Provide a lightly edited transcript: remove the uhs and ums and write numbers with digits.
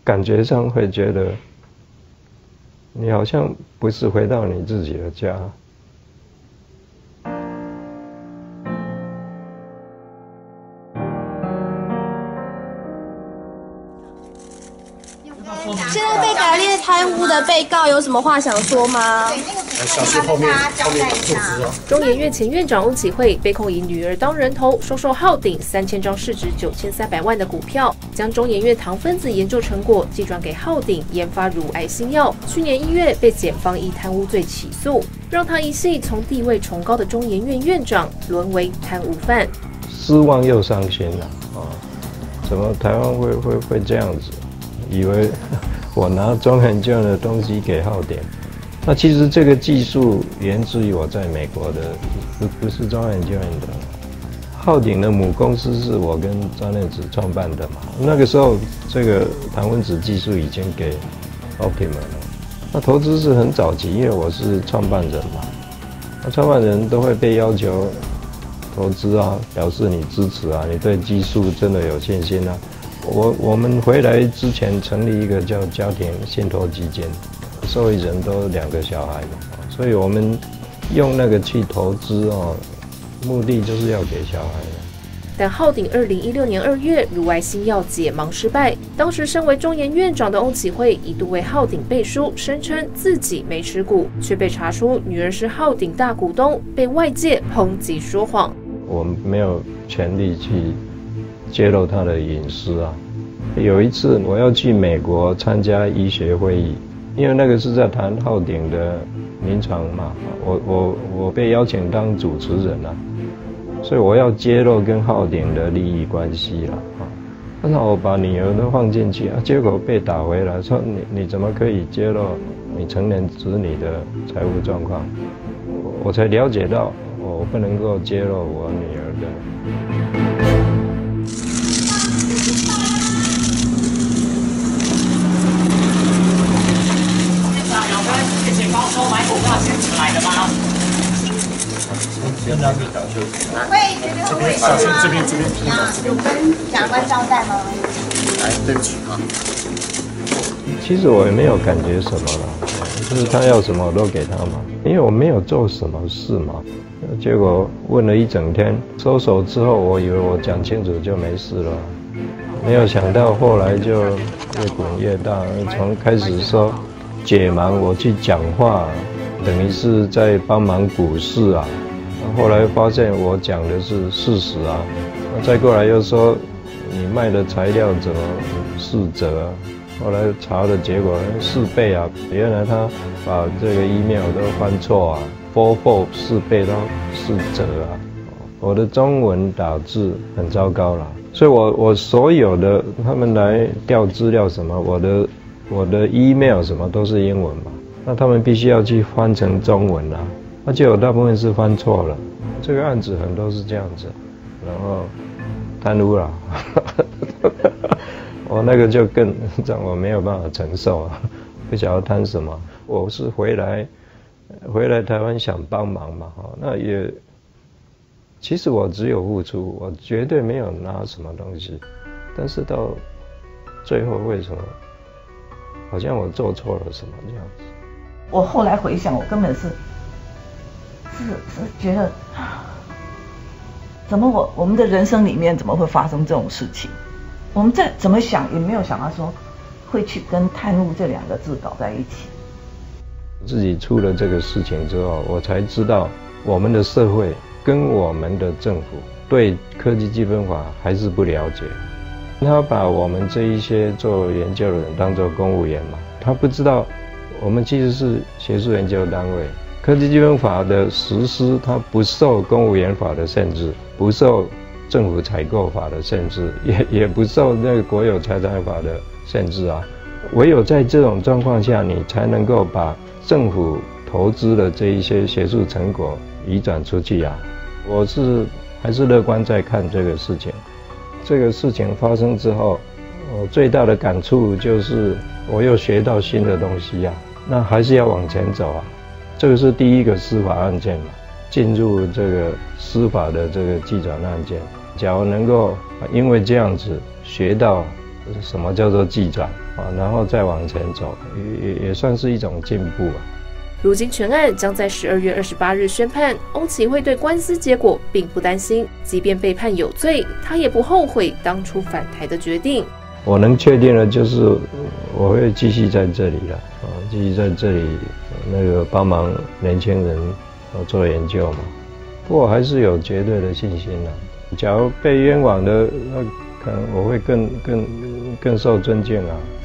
感觉上会觉得，你好像不是回到你自己的家。 现在被改列贪污的被告有什么话想说吗？ 小心后面扣子哦。 中研院前院长翁启惠被控以女儿当人头，收受浩鼎3000张市值9300万的股票，将中研院糖分子研究成果寄转给浩鼎研发乳癌新药。去年1月被检方以贪污罪起诉，让他一系从地位崇高的中研院院长沦为贪污犯。 失望又伤心了啊！怎么台湾会这样子？以为我拿中研院的东西给浩鼎，那其实这个技术源自于我在美国的，不是中研院的。浩鼎的母公司是我跟张念子创办的嘛，那个时候这个糖分子技术已经给 Optimal 了。那投资是很早期，因为我是创办人嘛，那创办人都会被要求投资啊，表示你支持啊，你对技术真的有信心啊。我们回来之前成立一个叫家庭信托基金，受益人都2个小孩嘛，所以我们用那个去投资哦，目的就是要给小孩的。 但浩鼎2016年2月乳癌新药解盲失败，当时身为中研院长的翁启惠一度为浩鼎背书，声称自己没持股，却被查出女儿是浩鼎大股东，被外界抨击说谎。 我们没有权利去揭露他的隐私啊。有一次我要去美国参加医学会议，因为那个是在谈浩鼎的临床嘛，我被邀请当主持人啊，所以我要揭露跟浩鼎的利益关系啦啊。那我把女儿都放进去啊，结果被打回来，说你怎么可以揭露你成年子女的财务状况？我才了解到我不能够揭露我女儿的。 买股票先请来的吗？先让你讲休息。 会觉得很委屈吗？ 这边。 有跟法官交代吗？ 来，对不起啊。 其实我也没有感觉什么了，就是他要什么我都给他嘛，因为我没有做什么事嘛。结果问了一整天，收手之后，我以为我讲清楚就没事了，没有想到后来就越滚越大，从开始说解盲，我去讲话，等于是在帮忙股市啊。后来发现我讲的是事实啊，再过来又说你卖的材料怎么4折啊？后来查的结果4倍啊，原来他把这个 email 都翻错啊，4倍到4折啊。我的中文打字很糟糕啦，所以我所有的他们来调资料什么，我的 email 什么都是英文嘛，那他们必须要去翻成中文啊，那就有大部分是翻错了。这个案子很多是这样子，然后贪污了，我那个就更让我没有办法承受啊，不晓得贪什么。我是回来台湾想帮忙嘛，那也其实我只有付出，我绝对没有拿什么东西，但是到最后为什么？好像我做错了什么这样子。 我后来回想，我根本是觉得，怎么我们的人生里面怎么会发生这种事情？我们再怎么想也没有想到说会去跟贪污这2个字搞在一起。 自己出了这个事情之后，我才知道我们的社会跟我们的政府对科技基本法还是不了解。他把我们这一些做研究的人当作公务员嘛，他不知道我们其实是学术研究单位。科技基本法的实施，它不受公务员法的限制，不受政府采购法的限制，也不受那个国有财产法的限制啊。唯有在这种状况下，你才能够把政府投资的这一些学术成果移转出去啊。我还是乐观在看这个事情。这个事情发生之后，我最大的感触就是我又学到新的东西啊，那还是要往前走啊。这个是第一个司法案件嘛，进入这个司法的这个技转案件。假如能够因为这样子学到什么叫做技转， 然后再往前走，也算是一种进步啊。 如今全案将在12月28日宣判，翁启慧对官司结果并不担心，即便被判有罪，他也不后悔当初返台的决定。 我能确定的就是我会继续在这里了，继续在这里帮忙年轻人做研究嘛。不过还是有绝对的信心啦。假如被冤枉的，那可能我会更受尊敬啊。